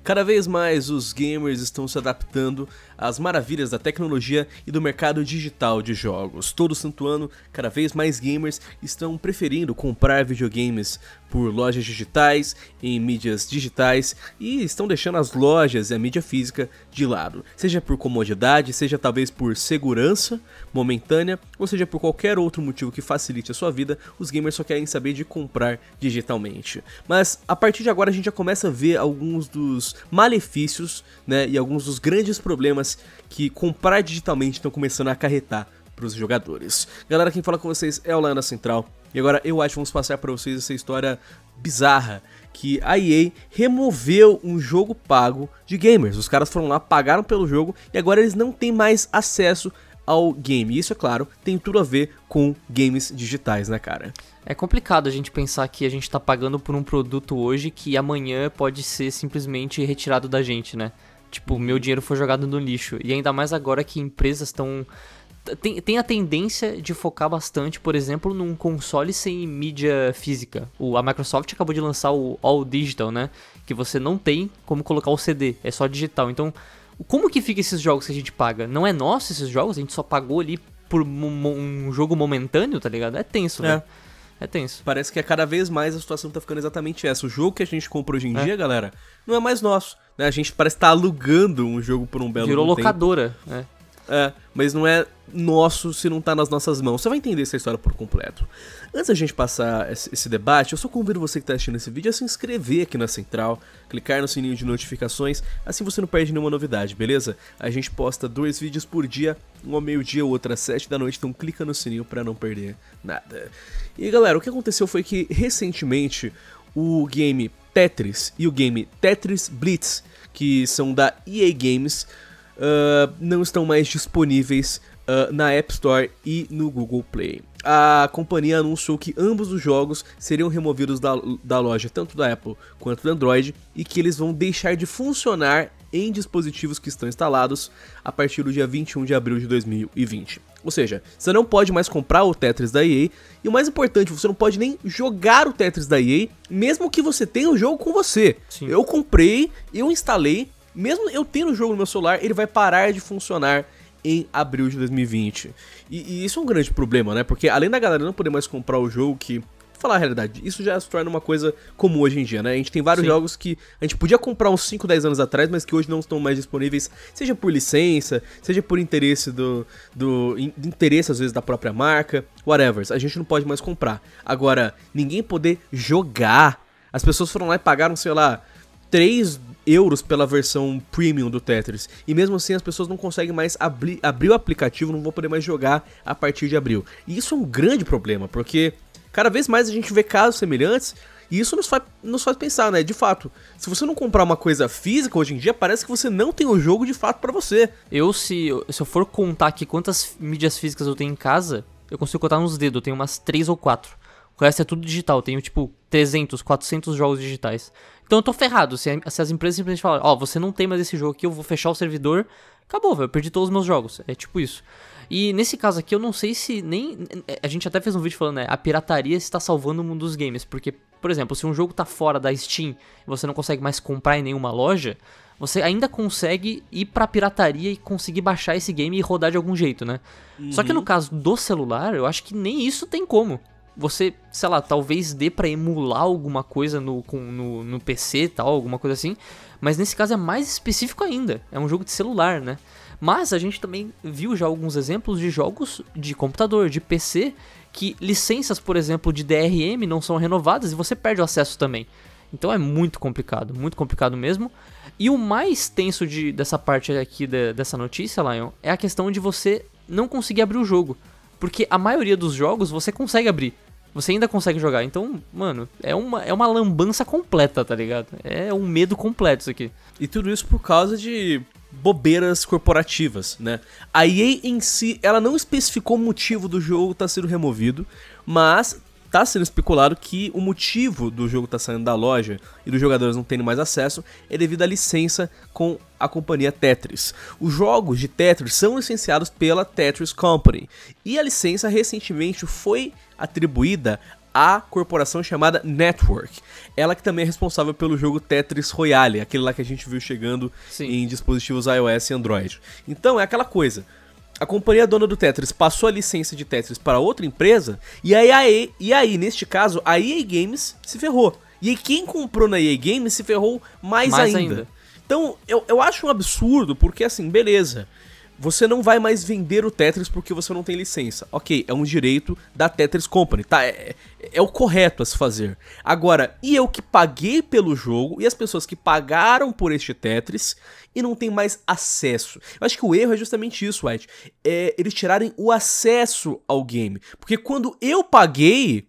Cada vez mais os gamers estão se adaptando às maravilhas da tecnologia e do mercado digital de jogos. Todo santo ano, cada vez mais gamers estão preferindo comprar videogames por lojas digitais, em mídias digitais, e estão deixando as lojas e a mídia física de lado. Seja por comodidade, seja talvez por segurança momentânea, ou seja por qualquer outro motivo que facilite a sua vida, os gamers só querem saber de comprar digitalmente. Mas a partir de agora a gente já começa a ver alguns dos malefícios, né, e alguns dos grandes problemas que comprar digitalmente estão começando a acarretar para os jogadores. Galera, quem fala com vocês é o Lion da Central, e agora eu acho que vamos passar para vocês essa história bizarra, que a EA removeu um jogo pago de gamers. Os caras foram lá, pagaram pelo jogo, e agora eles não têm mais acesso ao game. E isso, é claro, tem tudo a ver com games digitais, né, cara? É complicado a gente pensar que a gente tá pagando por um produto hoje que amanhã pode ser simplesmente retirado da gente, né? Tipo, meu dinheiro foi jogado no lixo. E ainda mais agora que empresas estão... Tem a tendência de focar bastante, por exemplo, num console sem mídia física. A Microsoft acabou de lançar o All Digital, né? Que você não tem como colocar o CD, é só digital. Então, como que fica esses jogos que a gente paga? Não é nosso esses jogos? A gente só pagou ali por um jogo momentâneo, tá ligado? É tenso, né? É tenso. Parece que cada vez mais a situação tá ficando exatamente essa. O jogo que a gente compra hoje em dia, galera, não é mais nosso, né? A gente parece estar alugando um jogo por um belo tempo. Virou locadora, né? Mas não é nosso se não tá nas nossas mãos. Você vai entender essa história por completo. Antes da gente passar esse debate, eu só convido você que tá assistindo esse vídeo a se inscrever aqui na Central, clicar no sininho de notificações, assim você não perde nenhuma novidade, beleza? A gente posta 2 vídeos por dia, um ao meio-dia, o outro às 7 da noite, então clica no sininho pra não perder nada. E galera, o que aconteceu foi que recentemente o game Tetris e o game Tetris Blitz, que são da EA Games, não estão mais disponíveis na App Store e no Google Play. A companhia anunciou que ambos os jogos seriam removidos da loja, tanto da Apple quanto do Android, e que eles vão deixar de funcionar em dispositivos que estão instalados a partir do dia 21 de abril de 2020. Ou seja, você não pode mais comprar o Tetris da EA, e o mais importante, você não pode nem jogar o Tetris da EA, mesmo que você tenha o jogo com você. Sim. Eu comprei, eu instalei, mesmo eu tendo o jogo no meu celular, ele vai parar de funcionar em abril de 2020. E isso é um grande problema, né? Porque além da galera não poder mais comprar o jogo, que, pra falar a realidade, isso já se torna uma coisa comum hoje em dia, né? A gente tem vários jogos que a gente podia comprar uns 5, 10 anos atrás, mas que hoje não estão mais disponíveis, seja por licença, seja por interesse interesse às vezes da própria marca, whatever. A gente não pode mais comprar. Agora, ninguém poder jogar. As pessoas foram lá e pagaram, sei lá, 3 euros pela versão premium do Tetris, e mesmo assim as pessoas não conseguem mais abrir o aplicativo, não vão poder mais jogar a partir de abril. E isso é um grande problema, porque cada vez mais a gente vê casos semelhantes, e isso nos faz pensar, né? De fato, se você não comprar uma coisa física hoje em dia, parece que você não tem o jogo de fato pra você. Se eu for contar aqui quantas mídias físicas eu tenho em casa, eu consigo contar nos dedos, eu tenho umas 3 ou 4. O resto é tudo digital, eu tenho tipo 300, 400 jogos digitais. Então eu tô ferrado, se as empresas simplesmente falarem, você não tem mais esse jogo aqui, eu vou fechar o servidor, acabou, velho, eu perdi todos os meus jogos, é tipo isso. E nesse caso aqui eu não sei se nem... A gente até fez um vídeo falando, né, a pirataria está salvando o mundo dos games, porque, por exemplo, se um jogo tá fora da Steam e você não consegue mais comprar em nenhuma loja, você ainda consegue ir pra pirataria e conseguir baixar esse game e rodar de algum jeito, né? Só que no caso do celular, eu acho que nem isso tem como. Você, sei lá, talvez dê pra emular alguma coisa no PC e tal, alguma coisa assim. Mas nesse caso é mais específico ainda. É um jogo de celular, né? Mas a gente também viu já alguns exemplos de jogos de computador, de PC, que licenças, por exemplo, de DRM não são renovadas e você perde o acesso também. Então é muito complicado mesmo. E o mais tenso dessa parte aqui dessa notícia, Lion, é a questão de você não conseguir abrir o jogo. Porque a maioria dos jogos você consegue abrir. Você ainda consegue jogar. Então, mano, é uma lambança completa, tá ligado? É um medo completo isso aqui. E tudo isso por causa de bobeiras corporativas, né? A EA em si, ela não especificou o motivo do jogo estar sendo removido, mas tá sendo especulado que o motivo do jogo estar saindo da loja e dos jogadores não terem mais acesso é devido à licença com a companhia Tetris. Os jogos de Tetris são licenciados pela Tetris Company e a licença recentemente foi atribuída a corporação chamada Network. Ela que também é responsável pelo jogo Tetris Royale, aquele lá que a gente viu chegando em dispositivos iOS e Android. Então é aquela coisa, a companhia dona do Tetris passou a licença de Tetris para outra empresa, e aí neste caso, a EA Games se ferrou. E aí quem comprou na EA Games se ferrou mais ainda. Então eu acho um absurdo, porque assim, beleza, você não vai mais vender o Tetris porque você não tem licença. Ok, é um direito da Tetris Company, tá? É o correto a se fazer. Agora, e eu que paguei pelo jogo, e as pessoas que pagaram por este Tetris e não tem mais acesso? Eu acho que o erro é justamente isso, White. Eles tirarem o acesso ao game. Porque quando eu paguei,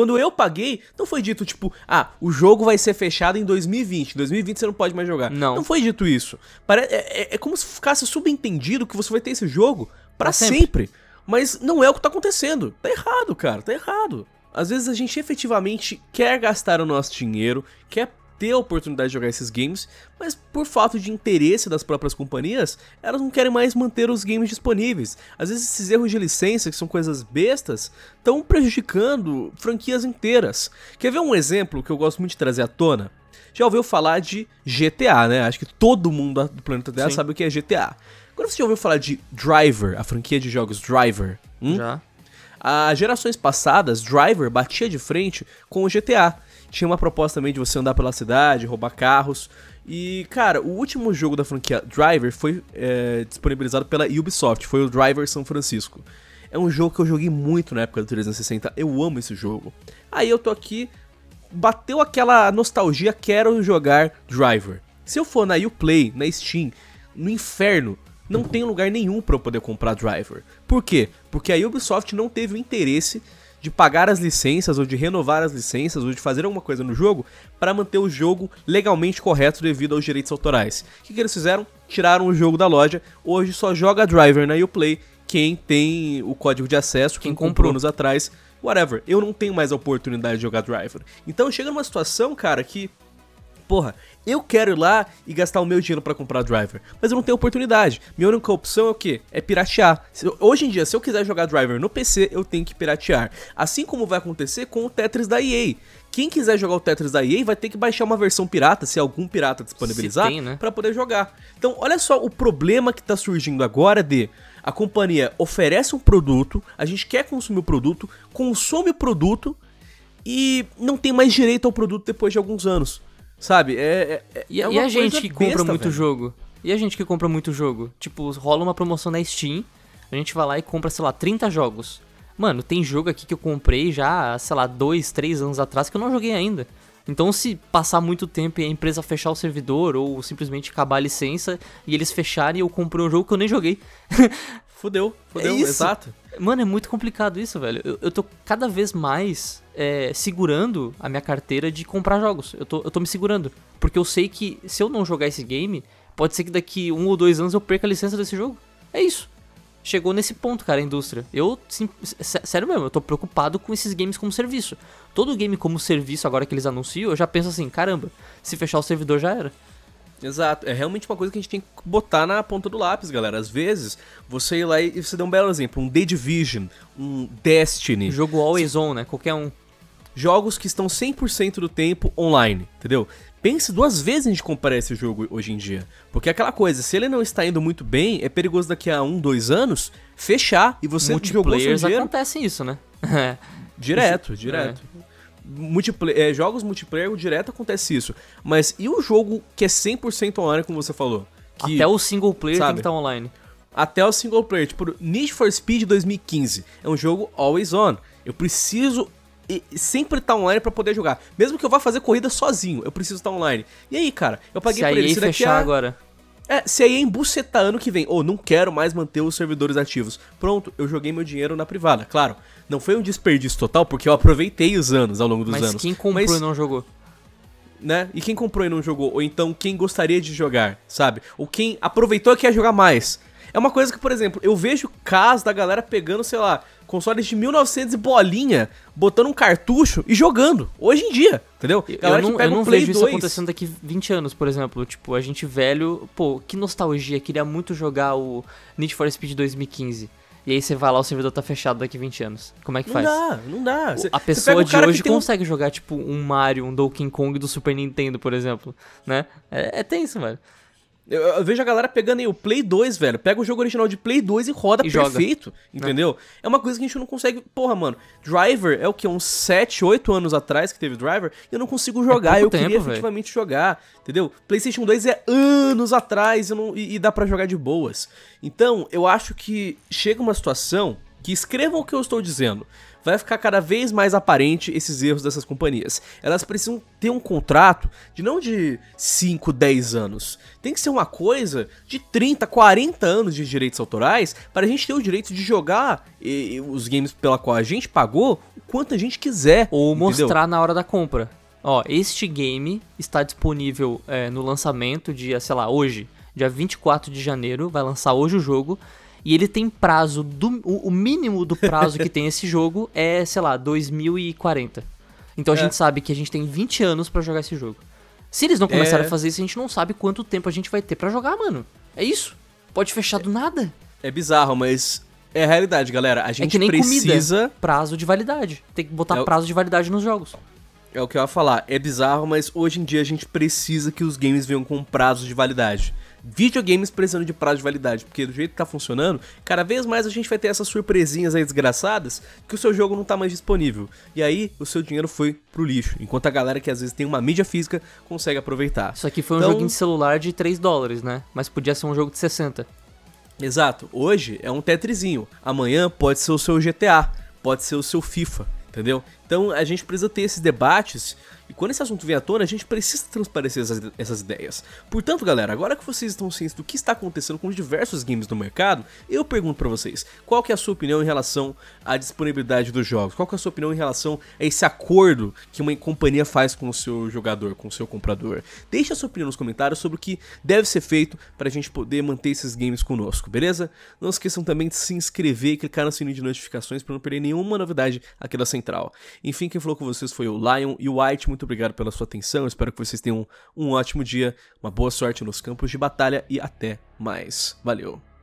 não foi dito, tipo, o jogo vai ser fechado em 2020. Em 2020 você não pode mais jogar. Não foi dito isso. É como se ficasse subentendido que você vai ter esse jogo pra sempre. Mas não é o que tá acontecendo. Tá errado, cara, tá errado. Às vezes a gente efetivamente quer gastar o nosso dinheiro, quer ter a oportunidade de jogar esses games, mas por falta de interesse das próprias companhias, elas não querem mais manter os games disponíveis. Às vezes esses erros de licença, que são coisas bestas, estão prejudicando franquias inteiras. Quer ver um exemplo que eu gosto muito de trazer à tona? Já ouviu falar de GTA, né? Acho que todo mundo do planeta Terra sabe o que é GTA. Agora você já ouviu falar de Driver, a franquia de jogos Driver? Já. As gerações passadas, Driver batia de frente com o GTA. Tinha uma proposta também de você andar pela cidade, roubar carros. E, cara, o último jogo da franquia Driver foi disponibilizado pela Ubisoft, foi o Driver São Francisco. É um jogo que eu joguei muito na época do 360, eu amo esse jogo. Aí eu tô aqui, bateu aquela nostalgia, quero jogar Driver. Se eu for na Uplay, na Steam, no inferno, não tem lugar nenhum pra eu poder comprar Driver. Por quê? Porque a Ubisoft não teve o interesse de pagar as licenças, ou de renovar as licenças, ou de fazer alguma coisa no jogo para manter o jogo legalmente correto devido aos direitos autorais. O que eles fizeram? Tiraram o jogo da loja. Hoje só joga Driver na Uplay quem tem o código de acesso, quem comprou anos atrás, whatever. Eu não tenho mais a oportunidade de jogar Driver. Então chega numa situação, cara, que porra, eu quero ir lá e gastar o meu dinheiro pra comprar Driver, mas eu não tenho oportunidade. Minha única opção é o quê? É piratear. Hoje em dia, se eu quiser jogar Driver no PC, eu tenho que piratear. Assim como vai acontecer com o Tetris da EA. Quem quiser jogar o Tetris da EA vai ter que baixar uma versão pirata, se algum pirata disponibilizar, né? Pra poder jogar. Então, olha só o problema que tá surgindo agora de a companhia oferece um produto, a gente quer consumir o produto, consome o produto e não tem mais direito ao produto depois de alguns anos. Sabe? E a gente que compra muito jogo? E a gente que compra muito jogo? Tipo, rola uma promoção na Steam, a gente vai lá e compra, sei lá, 30 jogos. Mano, tem jogo aqui que eu comprei já, sei lá, 2, 3 anos atrás que eu não joguei ainda. Então se passar muito tempo e a empresa fechar o servidor ou simplesmente acabar a licença e eles fecharem, eu comprei um jogo que eu nem joguei. Fudeu, exato. Mano, é muito complicado isso, velho. Eu tô cada vez mais segurando a minha carteira de comprar jogos. Eu tô me segurando. Porque eu sei que se eu não jogar esse game, pode ser que daqui 1 ou 2 anos eu perca a licença desse jogo. É isso. Chegou nesse ponto, cara, a indústria. Sério mesmo, eu tô preocupado com esses games como serviço. Todo game como serviço, agora que eles anunciam, eu já penso assim, caramba, se fechar o servidor já era. Exato, é realmente uma coisa que a gente tem que botar na ponta do lápis, galera. Às vezes, você ir lá e você dá um belo exemplo, um The Division, um Destiny. Jogo Always On, né? Qualquer um. Jogos que estão 100% do tempo online, entendeu? Pense 2 vezes antes de comprar esse jogo hoje em dia. Porque é aquela coisa, se ele não está indo muito bem, é perigoso daqui a 1, 2 anos fechar e você jogou seu dinheiro. Acontece isso, né? Direto. Jogos multiplayer direto acontece isso. Mas e o jogo que é 100% online, como você falou? Que, até o single player tem que estar online. Até o single player, tipo Need for Speed 2015. É um jogo always on. Eu preciso sempre estar online pra poder jogar. Mesmo que eu vá fazer corrida sozinho, eu preciso estar online. E aí, cara, eu paguei por ele. Se a EA fechar agora. Se a EA embucetar ano que vem, não quero mais manter os servidores ativos. Pronto, eu joguei meu dinheiro na privada. Claro, não foi um desperdício total, porque eu aproveitei os anos ao longo dos anos. Mas quem comprou e não jogou? Né? E quem comprou e não jogou? Ou então quem gostaria de jogar, sabe? Ou quem aproveitou e quer jogar mais. É uma coisa que, por exemplo, eu vejo casos da galera pegando, sei lá, consoles de 1900 e bolinha, botando um cartucho e jogando. Hoje em dia, entendeu? Eu não vejo isso acontecendo daqui 20 anos, por exemplo. Tipo, a gente velho... Pô, que nostalgia. Queria muito jogar o Need for Speed 2015. E aí você vai lá, o servidor tá fechado daqui 20 anos. Como é que faz? Não dá. A pessoa de hoje consegue jogar, tipo, um Mario, um Donkey Kong do Super Nintendo, por exemplo, né? É tenso, velho. Eu vejo a galera pegando aí o Play 2, velho. Pega o jogo original de Play 2 e roda perfeito, entendeu? É uma coisa que a gente não consegue... Porra, mano, Driver é o quê? Uns 7, 8 anos atrás que teve Driver, e eu não consigo jogar. Eu queria efetivamente jogar, entendeu? PlayStation 2 é anos atrás e dá pra jogar de boas. Então, eu acho que chega uma situação que, escrevam o que eu estou dizendo, vai ficar cada vez mais aparente esses erros dessas companhias. Elas precisam ter um contrato não de 5, 10 anos. Tem que ser uma coisa de 30, 40 anos de direitos autorais para a gente ter o direito de jogar os games pela qual a gente pagou o quanto a gente quiser. Ou mostrar na hora da compra. Ó, este game está disponível no lançamento dia, sei lá, hoje, dia 24 de janeiro, vai lançar hoje o jogo. E ele tem prazo, o mínimo do prazo que tem esse jogo é, sei lá, 2040. Então a gente sabe que a gente tem 20 anos pra jogar esse jogo. Se eles não começarem a fazer isso, a gente não sabe quanto tempo a gente vai ter pra jogar, mano. É isso. Pode fechar do nada. É bizarro, mas é a realidade, galera. A gente que nem precisa... comida, prazo de validade. Tem que botar prazo de validade nos jogos. É o que eu ia falar. É bizarro, mas hoje em dia a gente precisa que os games venham com prazo de validade. Videogames precisando de prazo de validade, porque do jeito que tá funcionando, cada vez mais a gente vai ter essas surpresinhas aí desgraçadas que o seu jogo não tá mais disponível. E aí o seu dinheiro foi pro lixo, enquanto a galera que às vezes tem uma mídia física consegue aproveitar. Isso aqui foi um joguinho de celular de $3, né? Mas podia ser um jogo de 60. Exato, hoje é um Tetrisinho, amanhã pode ser o seu GTA, pode ser o seu FIFA, entendeu? Então a gente precisa ter esses debates. E quando esse assunto vem à tona, a gente precisa transparecer essas ideias. Portanto, galera, agora que vocês estão cientes do que está acontecendo com diversos games no mercado, eu pergunto pra vocês, qual que é a sua opinião em relação à disponibilidade dos jogos? Qual que é a sua opinião em relação a esse acordo que uma companhia faz com o seu jogador, com o seu comprador? Deixe a sua opinião nos comentários sobre o que deve ser feito pra gente poder manter esses games conosco, beleza? Não esqueçam também de se inscrever e clicar no sininho de notificações pra não perder nenhuma novidade aqui da Central. Enfim, quem falou com vocês foi o Lion e o White. Muito obrigado pela sua atenção, espero que vocês tenham um ótimo dia, uma boa sorte nos campos de batalha e até mais. Valeu!